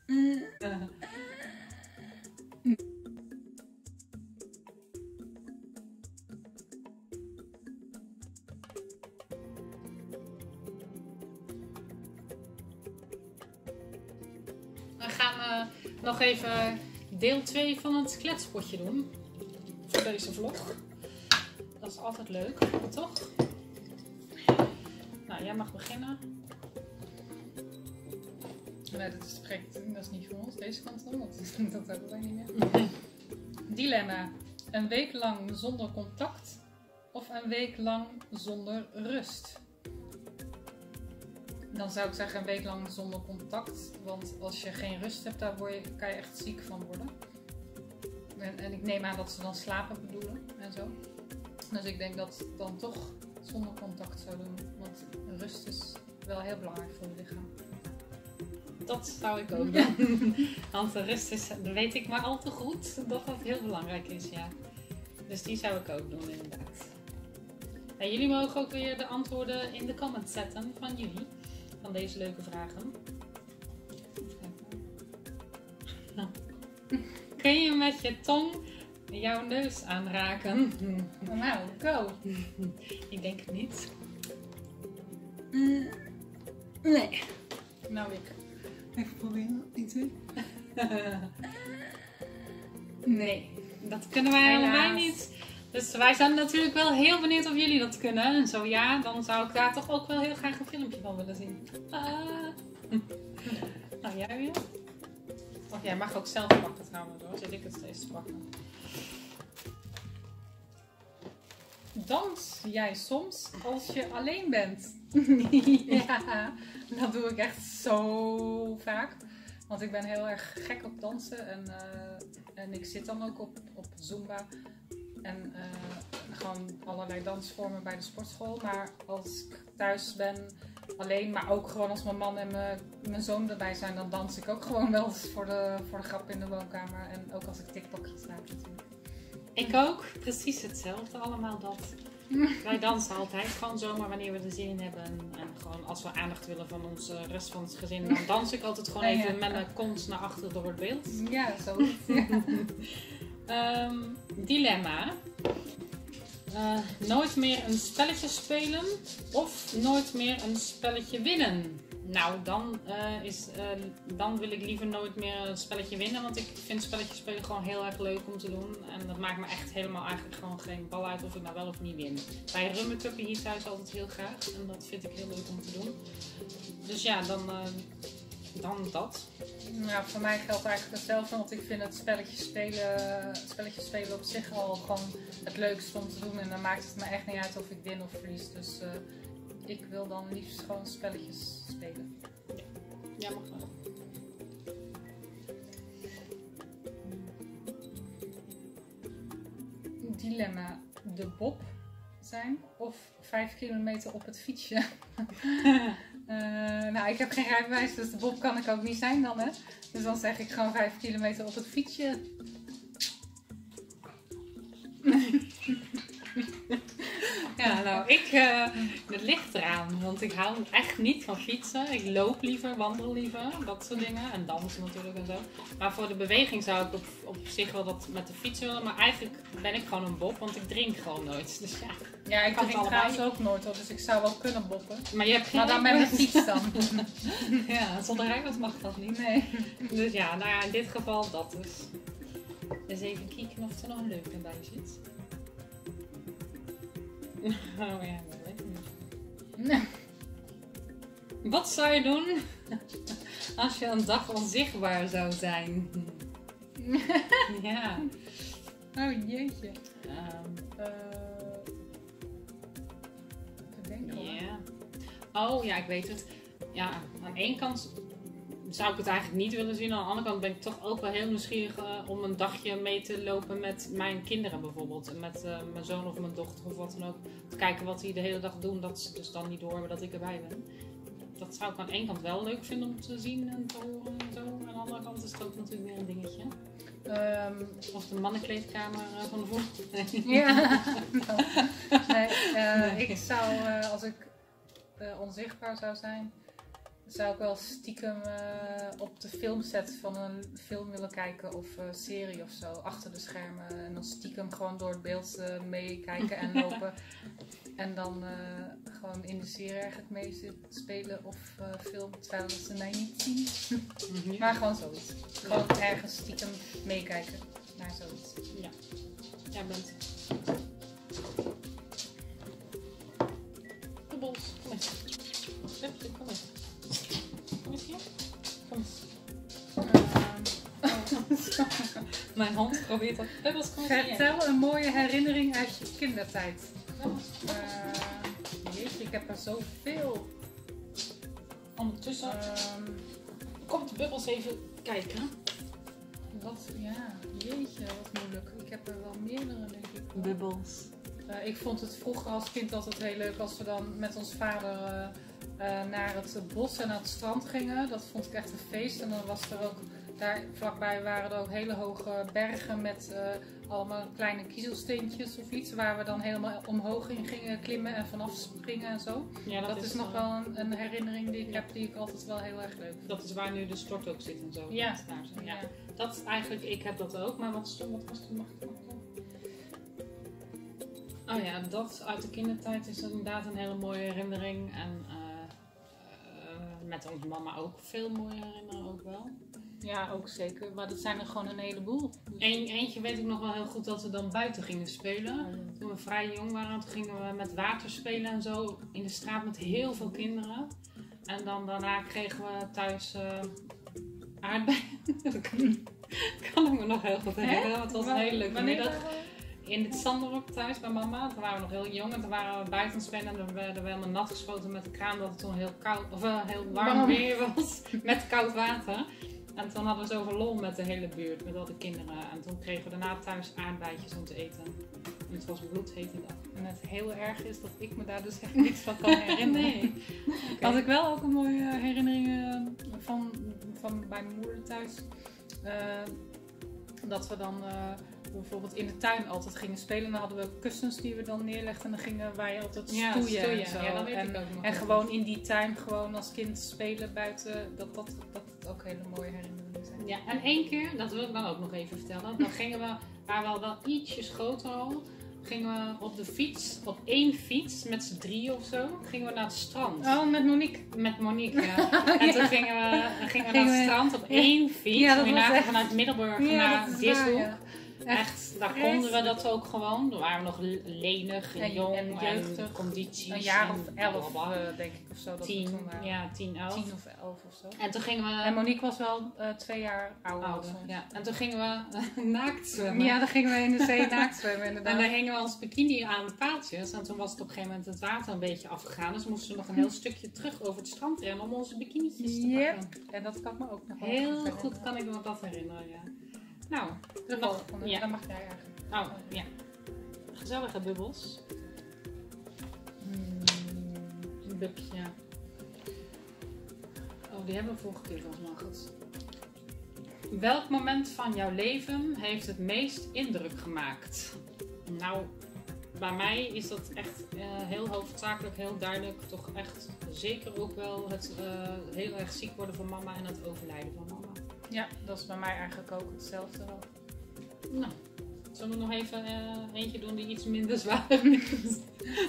We gaan nog even deel 2 van het kletspotje doen. Voor deze vlog. Dat is altijd leuk, toch? Nou, jij mag beginnen. Nee, dat is niet voor ons. Deze kant dan, want dat hebben wij niet meer. Dilemma. Een week lang zonder contact of een week lang zonder rust? Dan zou ik zeggen een week lang zonder contact. Want als je geen rust hebt, daar kan je echt ziek van worden. En ik neem aan dat ze dan slapen bedoelen en zo. Dus ik denk dat het dan toch zonder contact zou doen. Want rust is wel heel belangrijk voor je lichaam. Dat zou ik ook doen. Want de rust is, dat weet ik maar al te goed, dat dat heel belangrijk is, ja. Dus die zou ik ook doen, inderdaad. En jullie mogen ook weer de antwoorden in de comments zetten van jullie. Van deze leuke vragen. Kun je met je tong jouw neus aanraken? Nou, go! Ik denk het niet. Nee. Nou, ik. Even proberen. 1, 2. Nee, dat kunnen wij allebei niet. Dus wij zijn natuurlijk wel heel benieuwd of jullie dat kunnen. En zo ja, dan zou ik daar toch ook wel heel graag een filmpje van willen zien. Nou, jij weer? Of jij mag ook zelf pakken trouwens hoor. Zit ik het steeds te pakken. Dans jij soms als je alleen bent? Ja, dat doe ik echt zo vaak. Want ik ben heel erg gek op dansen. En ik zit dan ook op Zumba. En gewoon allerlei dansvormen bij de sportschool. Maar als ik thuis ben alleen, maar ook gewoon als mijn man en mijn zoon erbij zijn, dan dans ik ook gewoon wel eens voor de grap in de woonkamer. En ook als ik TikTokjes maak natuurlijk. Ik ook. Precies hetzelfde allemaal dat. Wij dansen altijd gewoon zomaar wanneer we er zin in hebben. En gewoon als we aandacht willen van onze rest van het gezin, dan dans ik altijd gewoon even met mijn kont naar achter door het beeld. Ja, zo is het. Dilemma. Nooit meer een spelletje spelen of nooit meer een spelletje winnen? Nou, dan wil ik liever nooit meer een spelletje winnen, want ik vind spelletjes spelen gewoon heel erg leuk om te doen. En dat maakt me echt helemaal eigenlijk gewoon geen bal uit of ik nou wel of niet win. Wij rummecuppen hier thuis altijd heel graag en dat vind ik heel leuk om te doen. Dus ja, dan dat. Ja, voor mij geldt eigenlijk hetzelfde, want ik vind het spelletje spelen op zich al gewoon het leukste om te doen. En dan maakt het me echt niet uit of ik win of verlies. Dus ik wil dan liefst gewoon spelletjes spelen. Ja, mag wel. Dilemma: de Bob zijn of 5 kilometer op het fietsje? Nou, ik heb geen rijbewijs, dus de Bob kan ik ook niet zijn dan, hè. Dus dan zeg ik gewoon 5 kilometer op het fietsje. Ja, nou, het ligt eraan, want ik hou echt niet van fietsen. Ik loop liever, wandel liever, dat soort dingen. En dansen natuurlijk en zo. Maar voor de beweging zou ik op zich wel dat met de fiets willen. Maar eigenlijk ben ik gewoon een Bob, want ik drink gewoon nooit. Dus ja, ja, ik drink trouwens ook nooit hoor, dus ik zou wel kunnen boppen. Maar je hebt geen maar dan met mijn fiets dan. Ja, zonder rijbewijs mag dat niet. Nee. Dus ja, nou ja, in dit geval dat dus. Dus even kijken of er nog een leuke bij zit. Oh ja, dat weet ik niet. Nee. Wat zou je doen als je een dag onzichtbaar zou zijn? Ja. Oh jeetje. Ja. Oh ja, ik weet het. Ja, aan één kant zou ik het eigenlijk niet willen zien. Aan de andere kant ben ik toch ook wel heel nieuwsgierig om een dagje mee te lopen met mijn kinderen bijvoorbeeld. Met mijn zoon of mijn dochter of wat dan ook. Te kijken wat die de hele dag doen. Dat ze dus dan niet doorhebben dat ik erbij ben. Dat zou ik aan één kant wel leuk vinden om te zien en te horen en zo. Aan de andere kant is het ook natuurlijk weer een dingetje. Of de mannenkleedkamer van de voet. Ja. Nee, ik zou, als ik onzichtbaar zou zijn, zou ik wel stiekem op de filmset van een film willen kijken of serie of zo, achter de schermen. En dan stiekem gewoon door het beeld meekijken en lopen. En dan gewoon in de serie eigenlijk mee spelen of film, terwijl ze mij niet zien. Maar gewoon zoiets. Gewoon ergens stiekem meekijken naar zoiets. Ja, jij bent. Bubbels, kom eens. Kom eens. Kom eens hier. Kom eens. Mijn hand probeert dat. Bubbels, kom eens hier. Vertel een mooie herinnering uit je kindertijd. Jeetje, ik heb er zoveel. Ondertussen komt Bubbels even kijken. Jeetje, wat moeilijk. Ik heb er wel meerdere, denk ik. Bubbels. Ik vond het vroeger als kind altijd heel leuk als we dan met ons vader naar het bos en naar het strand gingen. Dat vond ik echt een feest. En dan was er ook, daar vlakbij waren er ook hele hoge bergen met allemaal kleine kiezelsteentjes of iets. Waar we dan helemaal omhoog in gingen klimmen en vanaf springen en zo. Ja, dat is nog wel een herinnering die ik heb die ik altijd wel heel erg leuk vind. Dat is waar nu de stort ook zit en zo. Ja. Ja. Dat is eigenlijk, ik heb dat ook. Maar wat was toen nog? Oh ja, dat uit de kindertijd is inderdaad een hele mooie herinnering. En met onze mama ook veel mooie herinneringen ook wel. Ja, ook zeker. Maar dat zijn er gewoon een heleboel. Eentje weet ik nog wel heel goed dat we dan buiten gingen spelen. Toen we vrij jong waren, toen gingen we met water spelen en zo. In de straat met heel veel kinderen. En dan daarna kregen we thuis aardbeien. Dat kan ik me nog heel goed herinneren. Het was een hele leuke middag. In het Sanderop thuis bij mama. Toen waren we nog heel jong en toen waren we buiten spelen en dan werden we helemaal nat gespoten met de kraan dat het toen heel koud of heel warm weer was met koud water. En toen hadden we zoveel lol met de hele buurt, met al de kinderen. En toen kregen we daarna thuis aardbeidjes om te eten. En het was bloedhete dag. En het heel erg is dat ik me daar dus echt niks van kan herinneren. Nee. Okay. Had ik wel ook een mooie herinnering van bij mijn moeder thuis. Dat we dan bijvoorbeeld in de tuin altijd gingen spelen. Dan hadden we kussens die we dan neerlegden. En dan gingen wij altijd stoeien en zo. Ja, dat weet ik ook nog. En gewoon in die tuin gewoon als kind spelen buiten. Dat ook hele mooie herinneringen zijn. Ja, en één keer, dat wil ik dan ook nog even vertellen. Dan gingen we, waar we wel ietsjes groter al, gingen we op de fiets, op één fiets, met z'n drieën of zo, gingen we naar het strand. Oh, met Monique. Met Monique, ja. En toen gingen we naar het strand op één fiets. Ja, dat was echt vanuit Middelburg naar Dishoek. Echt, daar konden we dat ook gewoon. Dan waren we nog lenig en jong en jeugdig. En condities. Een jaar of 11 denk ik of zo. Dat 10, we toen waren. Ja, 10, 11. 10 of 11 of zo. En toen gingen we... En Monique was wel 2 jaar ouder. Ja. En toen gingen we naakt zwemmen. Ja, dan gingen we in de zee naakt zwemmen inderdaad. En dan hingen we als bikini aan de paaltjes. En toen was het op een gegeven moment het water een beetje afgegaan. Dus moesten we nog een heel stukje terug over het strand rennen om onze bikinietjes te pakken. En dat kan me ook nog wel heel goed kan ik me dat herinneren, ja. Nou, dan mag jij eigenlijk. Oh, ja. Gezellige bubbels. Een bukje. Oh, die hebben we vorige keer volgens mij gehad. Welk moment van jouw leven heeft het meest indruk gemaakt? Nou, bij mij is dat echt heel hoofdzakelijk, heel duidelijk. Toch echt zeker ook wel het heel erg ziek worden van mama en het overlijden van mama. Ja, dat is bij mij eigenlijk ook hetzelfde wel. Nou, zullen we nog even eentje doen die iets minder zwaar is?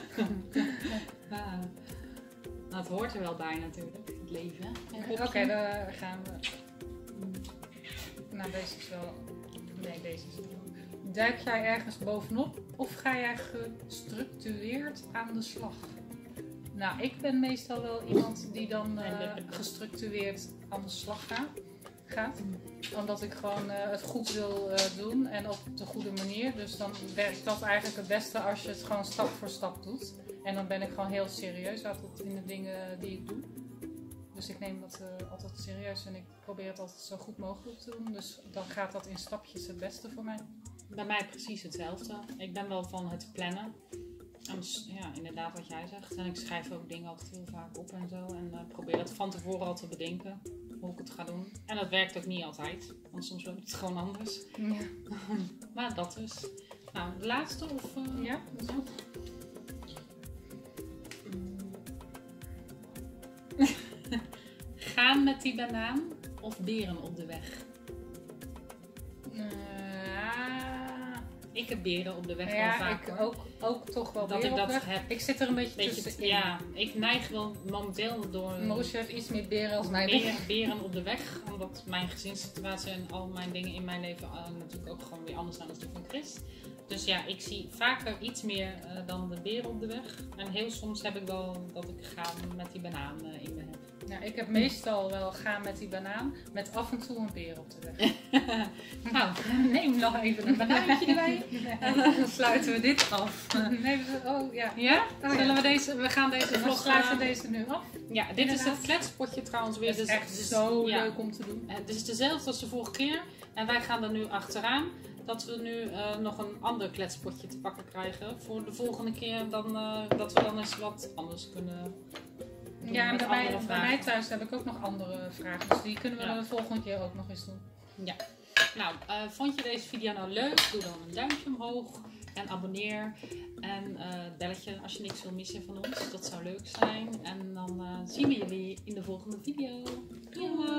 Nou, het hoort er wel bij natuurlijk, het leven. Oké, daar gaan we. Nou, deze is wel... Nee, deze is wel... Duik jij ergens bovenop of ga jij gestructureerd aan de slag? Nou, ik ben meestal wel iemand die dan gestructureerd aan de slag gaat. Omdat ik gewoon het goed wil doen en op de goede manier. Dus dan werkt dat eigenlijk het beste als je het gewoon stap voor stap doet. En dan ben ik gewoon heel serieus altijd in de dingen die ik doe. Dus ik neem dat altijd serieus en ik probeer het altijd zo goed mogelijk te doen. Dus dan gaat dat in stapjes het beste voor mij. Bij mij precies hetzelfde. Ik ben wel van het plannen. En ja, inderdaad wat jij zegt. En ik schrijf ook dingen altijd heel vaak op en zo. En probeer dat van tevoren al te bedenken. Hoe ik het ga doen. En dat werkt ook niet altijd. Want soms loopt het gewoon anders. Ja. Maar dat dus. Nou, de laatste of... Ja, dat is goed. met die banaan of beren op de weg? Ik heb beren op de weg wel vaak. Ik ook toch wel dat beren ik op dat weg. heb. Ik zit er een beetje tussenin. Ja, ik neig wel momenteel door Moosje heeft iets meer beren als mij. meer beren op de weg. Omdat mijn gezinssituatie en al mijn dingen in mijn leven natuurlijk ook gewoon weer anders zijn dan die van Chris. Dus ja, ik zie vaker iets meer dan de beren op de weg. En heel soms heb ik wel dat ik ga met die banaan in me heb. Ja, ik heb meestal wel gaan met die banaan. Met af en toe een beer op de weg. Nou, neem nog even een banaantje erbij. En dan sluiten we dit af. Nee, ja. Ja? Oh, ja. Zullen we gaan deze We vlog sluiten deze nu af. Ja, dit is Inderdaad. het kletspotje trouwens weer. Het is Dus echt zo ja. leuk om te doen. Het is dezelfde als de vorige keer. En wij gaan er nu achteraan. Dat we nu nog een ander kletspotje te pakken krijgen. Voor de volgende keer dan, dat we dan eens wat anders kunnen doen. Ja, en met bij andere mij vragen. thuis heb ik ook nog andere vragen. Dus die kunnen we Ja. de volgende keer ook nog eens doen. Ja. Nou, vond je deze video nou leuk? Doe dan een duimpje omhoog. En abonneer. En belletje als je niks wil missen van ons. Dat zou leuk zijn. En dan zien we jullie in de volgende video. Doei!